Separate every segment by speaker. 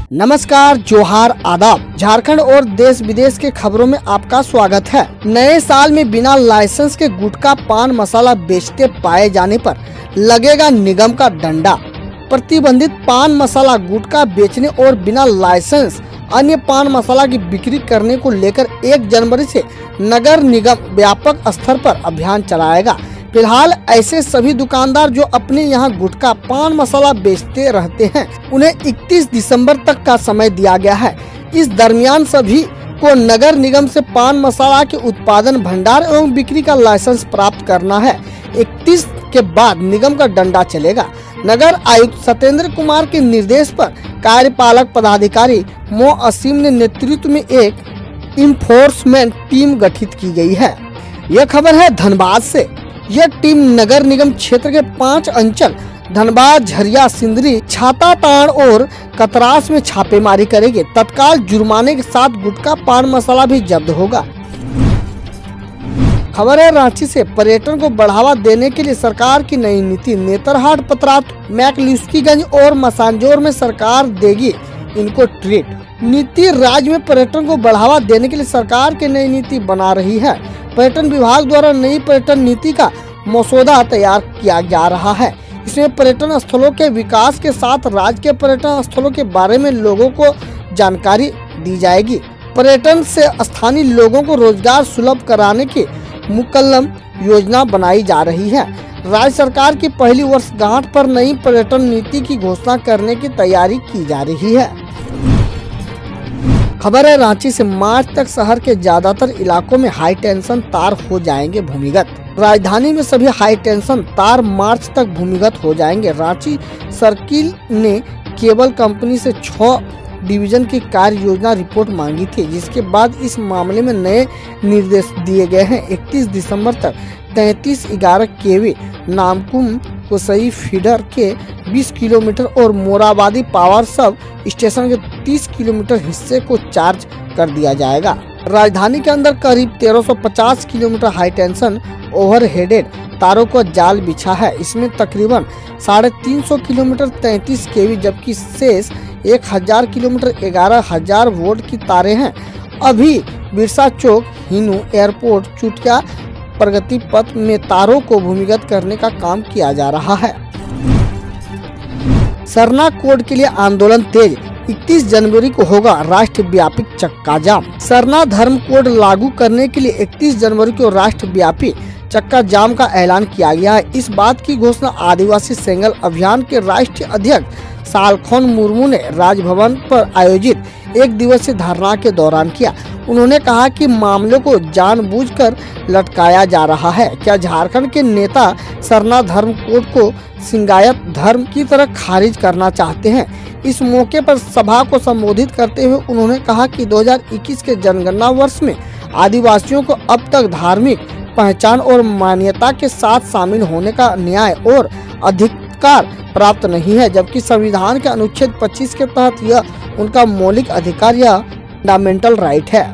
Speaker 1: नमस्कार, जोहार, आदाब। झारखंड और देश विदेश के खबरों में आपका स्वागत है। नए साल में बिना लाइसेंस के गुटखा पान मसाला बेचते पाए जाने पर लगेगा निगम का डंडा। प्रतिबंधित पान मसाला गुटखा बेचने और बिना लाइसेंस अन्य पान मसाला की बिक्री करने को लेकर 1 जनवरी से नगर निगम व्यापक स्तर पर अभियान चलाएगा। फिलहाल ऐसे सभी दुकानदार जो अपने यहाँ गुटखा पान मसाला बेचते रहते हैं उन्हें 31 दिसंबर तक का समय दिया गया है। इस दरमियान सभी को नगर निगम से पान मसाला के उत्पादन, भंडार एवं बिक्री का लाइसेंस प्राप्त करना है। 31 के बाद निगम का डंडा चलेगा। नगर आयुक्त सत्येंद्र कुमार के निर्देश पर कार्यपालक पदाधिकारी मो असीम ने नेतृत्व में एक इन्फोर्समेंट टीम गठित की गई है। यह खबर है धनबाद से। यह टीम नगर निगम क्षेत्र के 5 अंचल धनबाद, झरिया, सिंदरी, छाताताड़ और कतरास में छापेमारी करेगी। तत्काल जुर्माने के साथ गुटखा पान मसाला भी जब्त होगा। खबर है रांची से। पर्यटन को बढ़ावा देने के लिए सरकार की नई नीति। नेतरहाट, पतरातू, मैकलुस्कीगंज और मसांजोर में सरकार देगी इनको ट्रीट। नीति राज्य में पर्यटन को बढ़ावा देने के लिए सरकार की नई नीति बना रही है। पर्यटन विभाग द्वारा नई पर्यटन नीति का मसौदा तैयार किया जा रहा है। इसमें पर्यटन स्थलों के विकास के साथ राज्य के पर्यटन स्थलों के बारे में लोगों को जानकारी दी जाएगी। पर्यटन से स्थानीय लोगों को रोजगार सुलभ कराने की मुकम्मल योजना बनाई जा रही है। राज्य सरकार की पहली वर्षगांठ पर नई पर्यटन नीति की घोषणा करने की तैयारी की जा रही है। खबर है रांची से। मार्च तक शहर के ज्यादातर इलाकों में हाई टेंशन तार हो जाएंगे भूमिगत। राजधानी में सभी हाई टेंशन तार मार्च तक भूमिगत हो जाएंगे। रांची सर्किल ने केबल कंपनी से 6 डिवीजन की कार्य योजना रिपोर्ट मांगी थी, जिसके बाद इस मामले में नए निर्देश दिए गए हैं। 31 दिसंबर तक 3311 केवी नामकुम कोसई फीडर के 20 किलोमीटर और मोराबादी पावर सब स्टेशन के 30 किलोमीटर हिस्से को चार्ज कर दिया जाएगा। राजधानी के अंदर करीब 1350 किलोमीटर हाई टेंशन ओवरहेडेड तारों को जाल बिछा है। इसमें तकरीबन 350 किलोमीटर 33 केवी जबकि शेष 1000 किलोमीटर 11000 वोल्ट की तारें हैं। अभी बिरसा चौक, हिनू, एयरपोर्ट, चुटिया, प्रगति पथ में तारों को भूमिगत करने का काम किया जा रहा है। सरना कोड के लिए आंदोलन तेज। 31 जनवरी को होगा राष्ट्रव्यापी चक्का जाम। सरना धर्म कोड लागू करने के लिए 31 जनवरी को राष्ट्रव्यापी चक्का जाम का ऐलान किया गया है। इस बात की घोषणा आदिवासी सेंगल अभियान के राष्ट्रीय अध्यक्ष सालखन मुर्मू ने राजभवन पर आयोजित 1 दिवसीय धरना के दौरान किया। उन्होंने कहा कि मामले को जानबूझकर लटकाया जा रहा है। क्या झारखंड के नेता सरना धर्म कोड को सिंगायत धर्म की तरह खारिज करना चाहते हैं? इस मौके पर सभा को संबोधित करते हुए उन्होंने कहा कि 2021 के जनगणना वर्ष में आदिवासियों को अब तक धार्मिक पहचान और मान्यता के साथ शामिल होने का न्याय और अधिकार प्राप्त नहीं है, जबकि संविधान के अनुच्छेद 25 के तहत यह उनका मौलिक अधिकार या फंडामेंटल राइट है।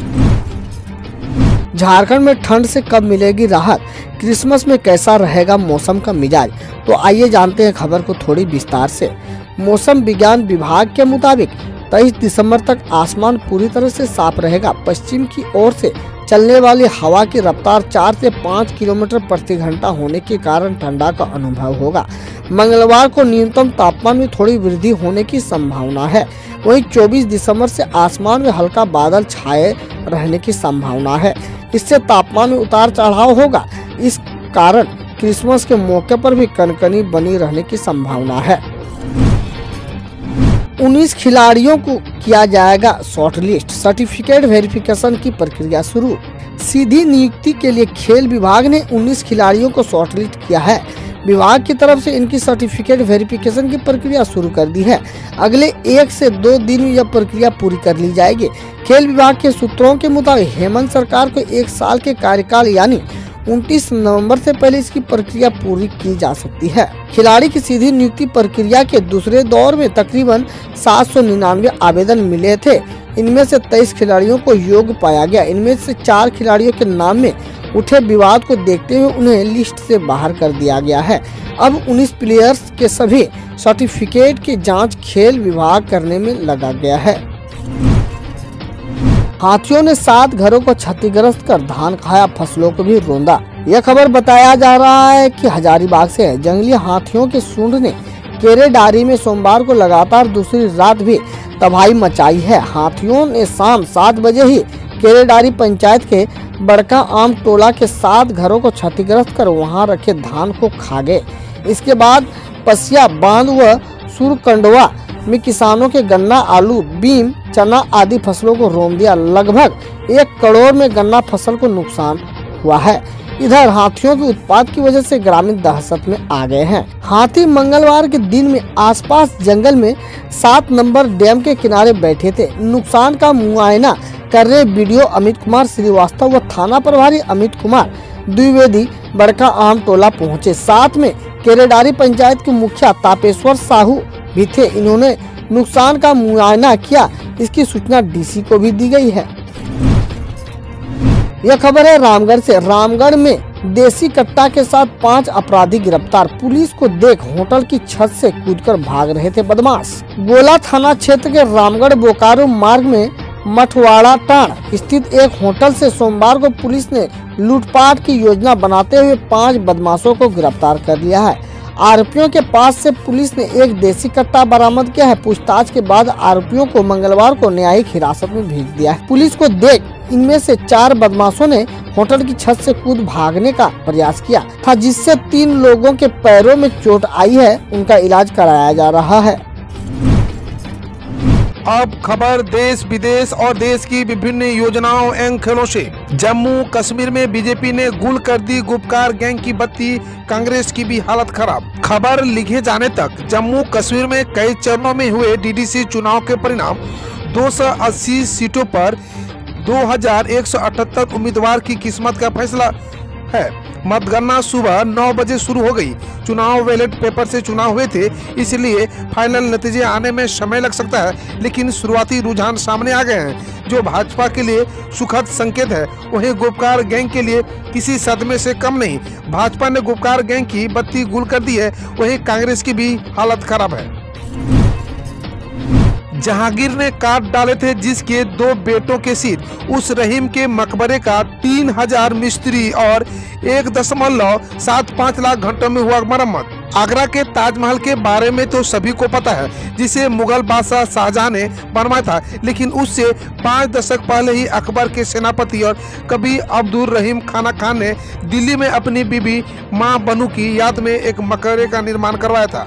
Speaker 1: झारखंड में ठंड से कब मिलेगी राहत? क्रिसमस में कैसा रहेगा मौसम का मिजाज? तो आइए जानते हैं खबर को थोड़ी विस्तार से। मौसम विज्ञान विभाग के मुताबिक 23 दिसंबर तक आसमान पूरी तरह से साफ रहेगा। पश्चिम की ओर से चलने वाली हवा की रफ्तार 4 से 5 किलोमीटर प्रति घंटा होने के कारण ठंडा का अनुभव होगा। मंगलवार को न्यूनतम तापमान में थोड़ी वृद्धि होने की संभावना है। वहीं 24 दिसंबर से आसमान में हल्का बादल छाए रहने की संभावना है। इससे तापमान में उतार चढ़ाव होगा। इस कारण क्रिसमस के मौके पर भी कनकनी बनी रहने की संभावना है। 19 खिलाड़ियों को किया जाएगा शॉर्टलिस्ट। सर्टिफिकेट वेरिफिकेशन की प्रक्रिया शुरू। सीधी नियुक्ति के लिए खेल विभाग ने 19 खिलाड़ियों को शॉर्टलिस्ट किया है। विभाग की तरफ से इनकी सर्टिफिकेट वेरिफिकेशन की प्रक्रिया शुरू कर दी है। अगले 1 से 2 दिन में यह प्रक्रिया पूरी कर ली जाएगी। खेल विभाग के सूत्रों के मुताबिक हेमंत सरकार को 1 साल के कार्यकाल यानी 29 नवंबर से पहले इसकी प्रक्रिया पूरी की जा सकती है। खिलाड़ी की सीधी नियुक्ति प्रक्रिया के दूसरे दौर में तकरीबन 799 आवेदन मिले थे। इनमें से 23 खिलाड़ियों को योग्य पाया गया। इनमें से 4 खिलाड़ियों के नाम में उठे विवाद को देखते हुए उन्हें लिस्ट से बाहर कर दिया गया है। अब 19 प्लेयर्स के सभी सर्टिफिकेट की जांच खेल विभाग करने में लगा गया है। हाथियों ने 7 घरों को क्षतिग्रस्त कर धान खाया, फसलों को भी रौंदा। यह खबर बताया जा रहा है कि हजारीबाग से है। जंगली हाथियों के सूंड ने केरेडारी में सोमवार को लगातार दूसरी रात भी तबाही मचाई है। हाथियों ने शाम 7 बजे ही केरेडारी पंचायत के बड़का आम टोला के 7 घरों को क्षतिग्रस्त कर वहां रखे धान को खा गए। इसके बाद पसिया बांध व सुरकंडवा में किसानों के गन्ना, आलू, बीम, चना आदि फसलों को रौंद दिया। लगभग 1 करोड़ में गन्ना फसल को नुकसान हुआ है। इधर हाथियों के उत्पात की वजह से ग्रामीण दहशत में आ गए हैं। हाथी मंगलवार के दिन में आसपास जंगल में 7 नंबर डैम के किनारे बैठे थे। नुकसान का मुआयना कर रहे वीडियो अमित कुमार श्रीवास्तव व थाना प्रभारी अमित कुमार द्विवेदी बड़का आम टोला पहुंचे। साथ में केरेडारी पंचायत के मुखिया तापेश्वर साहू भी थे। इन्होंने नुकसान का मुआयना किया। इसकी सूचना डीसी को भी दी गई है। यह खबर है रामगढ़ से। रामगढ़ में देसी कट्टा के साथ 5 अपराधी गिरफ्तार। पुलिस को देख होटल की छत से कूदकर भाग रहे थे बदमाश। गोला थाना क्षेत्र के रामगढ़ बोकारो मार्ग में मठवाड़ा टाण स्थित एक होटल से सोमवार को पुलिस ने लूटपाट की योजना बनाते हुए 5 बदमाशों को गिरफ्तार कर लिया है। आरोपियों के पास से पुलिस ने एक देसी कट्टा बरामद किया है। पूछताछ के बाद आरोपियों को मंगलवार को न्यायिक हिरासत में भेज दिया है। पुलिस को देख इनमें से 4 बदमाशों ने होटल की छत से कूद भागने का प्रयास किया था, जिससे 3 लोगों के पैरों में चोट आई है। उनका इलाज कराया जा रहा है।
Speaker 2: अब खबर देश विदेश और देश की विभिन्न योजनाओं एवं खेलों से। जम्मू कश्मीर में बीजेपी ने गुल कर दी गुपकार गैंग की बत्ती, कांग्रेस की भी हालत खराब। खबर लिखे जाने तक जम्मू कश्मीर में कई चरणों में हुए डीडीसी चुनाव के परिणाम 280 सीटों पर 2178 उम्मीदवार की किस्मत का फैसला है। मतगणना सुबह 9 बजे शुरू हो गई। चुनाव बैलेट पेपर से चुनाव हुए थे, इसलिए फाइनल नतीजे आने में समय लग सकता है, लेकिन शुरुआती रुझान सामने आ गए हैं, जो भाजपा के लिए सुखद संकेत है। वहीं गुपकार गैंग के लिए किसी सदमे से कम नहीं। भाजपा ने गुपकार गैंग की बत्ती गुल कर दी है, वहीं कांग्रेस की भी हालत खराब है। जहांगीर ने काट डाले थे जिसके 2 बेटों के सिर। उस रहीम के मकबरे का 3000 मिस्त्री और 1.75 लाख घंटों में हुआ मरम्मत। आगरा के ताजमहल के बारे में तो सभी को पता है, जिसे मुगल बादशाह शाहजहां ने बनवाया था, लेकिन उससे 5 दशक पहले ही अकबर के सेनापति और कभी अब्दुल रहीम खान ने दिल्ली में अपनी बीबी मां बनू की याद में एक मकबरे का निर्माण करवाया था।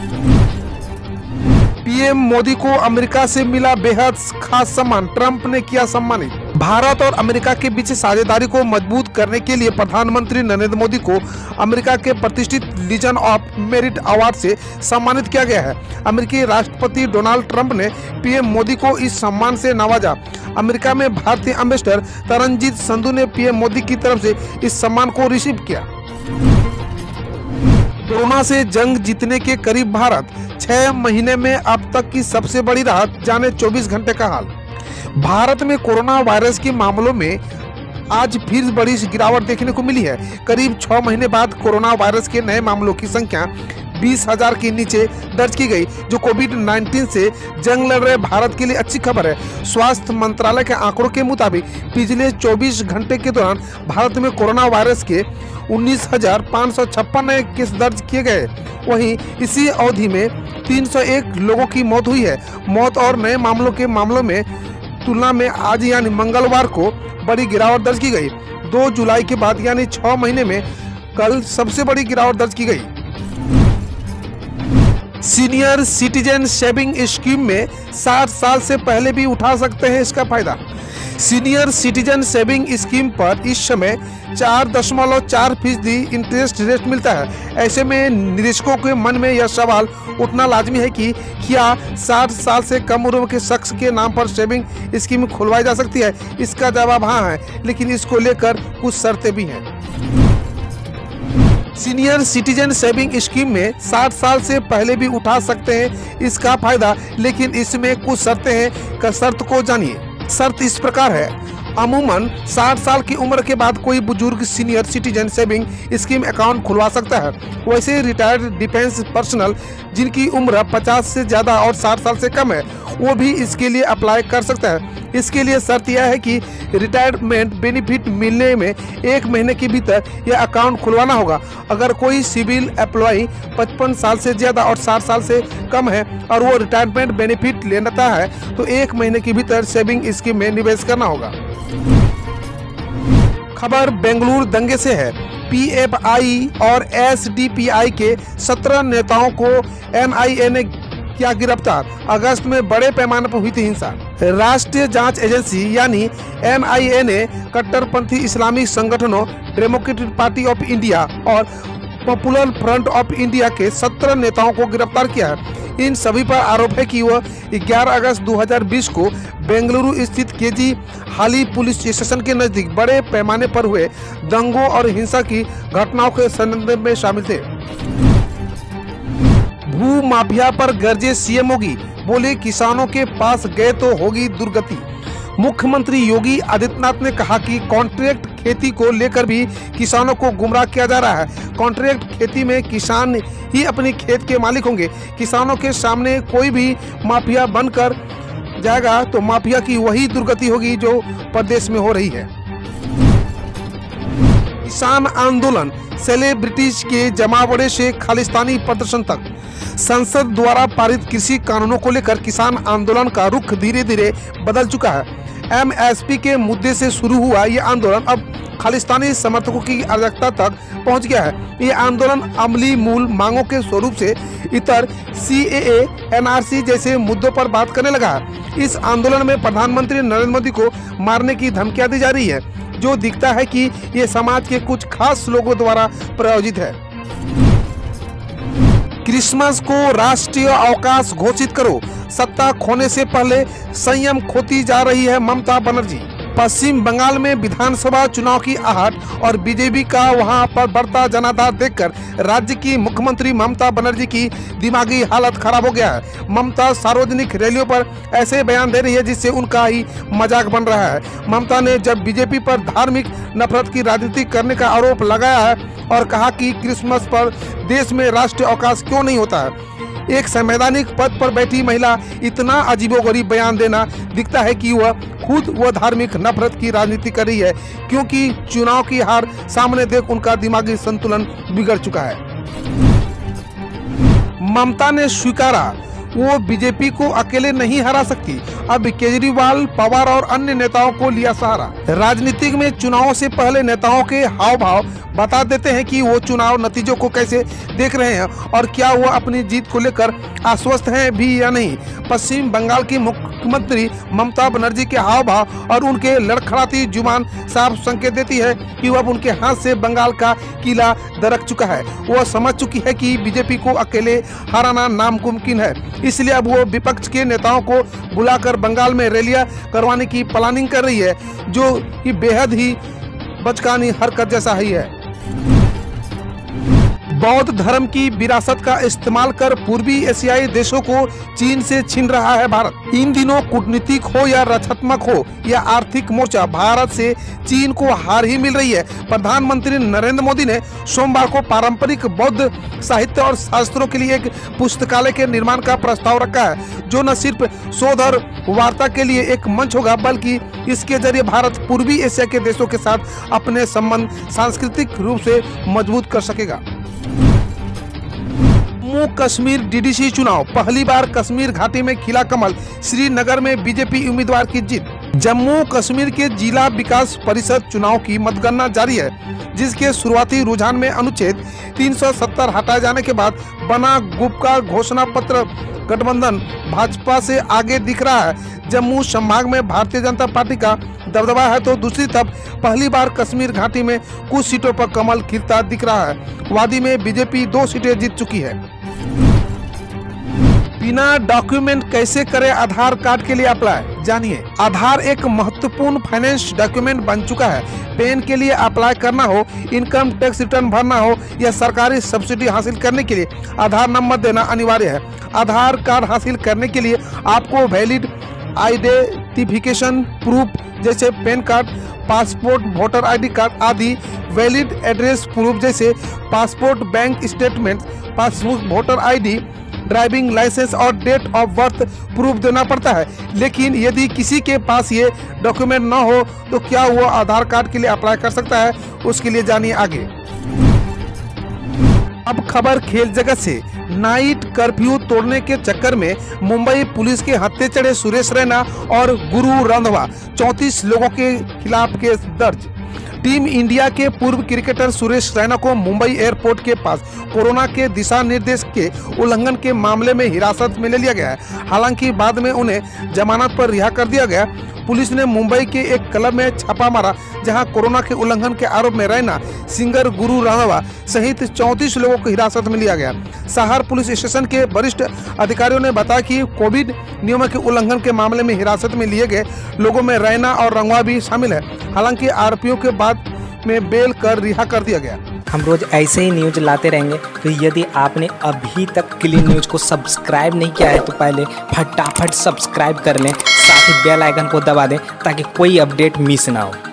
Speaker 2: पीएम मोदी को अमेरिका से मिला बेहद खास सम्मान, ट्रंप ने किया सम्मानित। भारत और अमेरिका के बीच साझेदारी को मजबूत करने के लिए प्रधानमंत्री नरेंद्र मोदी को अमेरिका के प्रतिष्ठित लीजन ऑफ मेरिट अवार्ड से सम्मानित किया गया है। अमेरिकी राष्ट्रपति डोनाल्ड ट्रंप ने पीएम मोदी को इस सम्मान से नवाजा। अमेरिका में भारतीय एम्बेसडर तरनजीत संधू ने पीएम मोदी की तरफ से इस सम्मान को रिसीव किया। कोरोना से जंग जीतने के करीब भारत, 6 महीने में अब तक की सबसे बड़ी राहत, जाने 24 घंटे का हाल। भारत में कोरोना वायरस के मामलों में आज फिर बड़ी गिरावट देखने को मिली है। करीब 6 महीने बाद कोरोना वायरस के नए मामलों की संख्या 20,000 के नीचे दर्ज की गई, जो कोविड-19 से जंग लड़ रहे भारत के लिए अच्छी खबर है। स्वास्थ्य मंत्रालय के आंकड़ों के मुताबिक पिछले 24 घंटे के दौरान भारत में कोरोना वायरस के 19,556 नए केस दर्ज किए गए। वहीं इसी अवधि में 301 लोगों की मौत हुई है। मौत और नए मामलों में तुलना में आज यानी मंगलवार को बड़ी गिरावट दर्ज की गई। 2 जुलाई के बाद यानी 6 महीने में कल सबसे बड़ी गिरावट दर्ज की गई। सीनियर सिटीजन सेविंग स्कीम में 60 साल से पहले भी उठा सकते हैं इसका फायदा। सीनियर सिटीजन सेविंग स्कीम पर इस समय 4.4% इंटरेस्ट रेट मिलता है। ऐसे में निवेशकों के मन में यह सवाल उठना लाजमी है कि क्या 60 साल से कम उम्र के शख्स के नाम पर सेविंग स्कीम खुलवाई जा सकती है। इसका जवाब हाँ है, लेकिन इसको लेकर कुछ शर्तें भी हैं। सीनियर सिटीजन सेविंग स्कीम में 60 साल से पहले भी उठा सकते हैं इसका फायदा, लेकिन इसमें कुछ शर्तें हैं। शर्त को जानिए। शर्त इस प्रकार है, अमूमन 60 साल की उम्र के बाद कोई बुजुर्ग senior citizen saving scheme account खुलवा सकता है। वैसे रिटायर्ड डिफेंस पर्सनल जिनकी उम्र 50 से ज़्यादा और 60 साल से कम है वो भी इसके लिए अप्लाई कर सकता है। इसके लिए शर्त यह है कि रिटायरमेंट बेनिफिट मिलने में 1 महीने के भीतर यह अकाउंट खुलवाना होगा। अगर कोई सिविल एम्प्लॉय 55 साल से ज़्यादा और 60 साल से कम है और वो रिटायरमेंट बेनिफिट लेता है तो 1 महीने के भीतर सेविंग स्कीम में निवेश करना होगा। खबर बेंगलुरु दंगे से है। पीएफआई और एसडीपीआई के 17 नेताओं को एनआईए ने किया गिरफ्तार। अगस्त में बड़े पैमाने पर हुई थी हिंसा। राष्ट्रीय जांच एजेंसी यानी एनआईए ने कट्टरपंथी इस्लामिक संगठनों डेमोक्रेटिक पार्टी ऑफ इंडिया और पॉपुलर फ्रंट ऑफ इंडिया के 17 नेताओं को गिरफ्तार किया है। इन सभी पर आरोप है कि वह 11 अगस्त 2020 को बेंगलुरु स्थित केजी हाली पुलिस स्टेशन के नजदीक बड़े पैमाने पर हुए दंगों और हिंसा की घटनाओं के संबंध में शामिल थे। भू माफिया पर गरजे सीएम योगी, बोले किसानों के पास गए तो होगी दुर्गति। मुख्यमंत्री योगी आदित्यनाथ ने कहा कि कॉन्ट्रैक्ट खेती को लेकर भी किसानों को गुमराह किया जा रहा है। कॉन्ट्रैक्ट खेती में किसान ही अपनी खेत के मालिक होंगे। किसानों के सामने कोई भी माफिया बनकर जाएगा तो माफिया की वही दुर्गति होगी जो प्रदेश में हो रही है। किसान आंदोलन, सेलिब्रिटीज के जमावड़े से खालिस्तानी प्रदर्शन तक। संसद द्वारा पारित कृषि कानूनों को लेकर किसान आंदोलन का रुख धीरे धीरे बदल चुका है। एमएसपी के मुद्दे से शुरू हुआ ये आंदोलन अब खालिस्तानी समर्थकों की अराजकता तक पहुंच गया है। ये आंदोलन अमली मूल मांगों के स्वरूप से इतर सीएए, एनआरसी जैसे मुद्दों पर बात करने लगा है। इस आंदोलन में प्रधानमंत्री नरेंद्र मोदी को मारने की धमकियां दी जा रही है, जो दिखता है कि ये समाज के कुछ खास लोगों द्वारा प्रायोजित है। क्रिसमस को राष्ट्रीय अवकाश घोषित करो, सत्ता खोने से पहले संयम खोती जा रही है ममता बनर्जी। पश्चिम बंगाल में विधानसभा चुनाव की आहट और बीजेपी का वहां पर बढ़ता जनाधार देखकर राज्य की मुख्यमंत्री ममता बनर्जी की दिमागी हालत खराब हो गया है। ममता सार्वजनिक रैलियों पर ऐसे बयान दे रही है जिससे उनका ही मजाक बन रहा है। ममता ने जब बीजेपी पर धार्मिक नफरत की राजनीति करने का आरोप लगाया है और कहा कि क्रिसमस पर देश में राष्ट्रीय अवकाश क्यों नहीं होता है। एक संवैधानिक पद पर बैठी महिला इतना अजीबोगरीब बयान देना दिखता है कि वह खुद धार्मिक नफरत की राजनीति कर रही है, क्योंकि चुनाव की हार सामने देख उनका दिमागी संतुलन बिगड़ चुका है। ममता ने स्वीकारा वो बीजेपी को अकेले नहीं हरा सकती। अब केजरीवाल, पवार और अन्य नेताओं को लिया सहारा। राजनीतिक में चुनावों से पहले नेताओं के हाव भाव बता देते हैं कि वो चुनाव नतीजों को कैसे देख रहे हैं और क्या वो अपनी जीत को लेकर आश्वस्त हैं भी या नहीं। पश्चिम बंगाल की मुख्यमंत्री ममता बनर्जी के हाव भाव और उनके लड़खड़ाती जुबान साफ संकेत देती है कि वह अब उनके हाथ से बंगाल का किला दरक चुका है। वह समझ चुकी है कि बीजेपी को अकेले हराना नामुमकिन है, इसलिए अब वो विपक्ष के नेताओं को बुलाकर बंगाल में रैलियां करवाने की प्लानिंग कर रही है, जो कि बेहद ही बचकानी हरकत जैसा ही है। बौद्ध धर्म की विरासत का इस्तेमाल कर पूर्वी एशियाई देशों को चीन से छीन रहा है भारत। इन दिनों कूटनीतिक हो या रक्षात्मक हो या आर्थिक मोर्चा, भारत से चीन को हार ही मिल रही है। प्रधानमंत्री नरेंद्र मोदी ने सोमवार को पारंपरिक बौद्ध साहित्य और शास्त्रों के लिए एक पुस्तकालय के निर्माण का प्रस्ताव रखा है, जो न सिर्फ शोध और वार्ता के लिए एक मंच होगा, बल्कि इसके जरिए भारत पूर्वी एशिया के देशों के साथ अपने संबंध सांस्कृतिक रूप से मजबूत कर सकेगा। जम्मू कश्मीर डीडीसी चुनाव, पहली बार कश्मीर घाटी में खिला कमल, श्रीनगर में बीजेपी उम्मीदवार की जीत। जम्मू कश्मीर के जिला विकास परिषद चुनाव की मतगणना जारी है, जिसके शुरुआती रुझान में अनुच्छेद 370 हटाए जाने के बाद बना गुपकार घोषणा पत्र गठबंधन भाजपा से आगे दिख रहा है। जम्मू संभाग में भारतीय जनता पार्टी का दबदबा है, तो दूसरी तरफ पहली बार कश्मीर घाटी में कुछ सीटों पर कमल खिलता दिख रहा है। वादी में बीजेपी 2 सीटें जीत चुकी है। बिना डॉक्यूमेंट कैसे करें आधार कार्ड के लिए अप्लाई, जानिए। आधार एक महत्वपूर्ण फाइनेंस डॉक्यूमेंट बन चुका है। पेन के लिए अप्लाई करना हो, इनकम टैक्स रिटर्न भरना हो या सरकारी सब्सिडी हासिल करने के लिए आधार नंबर देना अनिवार्य है। आधार कार्ड हासिल करने के लिए आपको वैलिड आईडी आइडेंटिफिकेशन प्रूफ जैसे PAN card, passport, voter ID card आदि, वैलिड एड्रेस प्रूफ जैसे passport, bank statement, passbook, voter ID, driving licence और डेट ऑफ बर्थ प्रूफ देना पड़ता है। लेकिन यदि किसी के पास ये डॉक्यूमेंट न हो तो क्या वो आधार कार्ड के लिए अप्लाई कर सकता है, उसके लिए जानिए आगे। अब खबर खेल जगत से। नाइट कर्फ्यू तोड़ने के चक्कर में मुंबई पुलिस के हत्थे चढ़े सुरेश रैना और गुरु रंधावा, 34 लोगों के खिलाफ केस दर्ज। टीम इंडिया के पूर्व क्रिकेटर सुरेश रैना को मुंबई एयरपोर्ट के पास कोरोना के दिशा निर्देश के उल्लंघन के मामले में हिरासत में ले लिया गया है। हालांकि बाद में उन्हें जमानत पर रिहा कर दिया गया। पुलिस ने मुंबई के एक क्लब में छापा मारा जहां कोरोना के उल्लंघन के आरोप में रैना, सिंगर गुरु रंधावा सहित 34 लोगों को हिरासत में लिया गया। सहार पुलिस स्टेशन के वरिष्ठ अधिकारियों ने बताया कि कोविड नियमों के उल्लंघन के मामले में हिरासत में लिए गए लोगों में रैना और रंधावा भी शामिल है। हालांकि आरोपियों के बाद में बेल कर रिहा कर दिया गया।
Speaker 3: हम रोज ऐसे ही न्यूज लाते रहेंगे, तो यदि आपने अभी तक क्लीन न्यूज को सब्सक्राइब नहीं किया है तो पहले फटाफट सब्सक्राइब कर लें, साथ ही बेल आइकन को दबा दें ताकि कोई अपडेट मिस ना हो।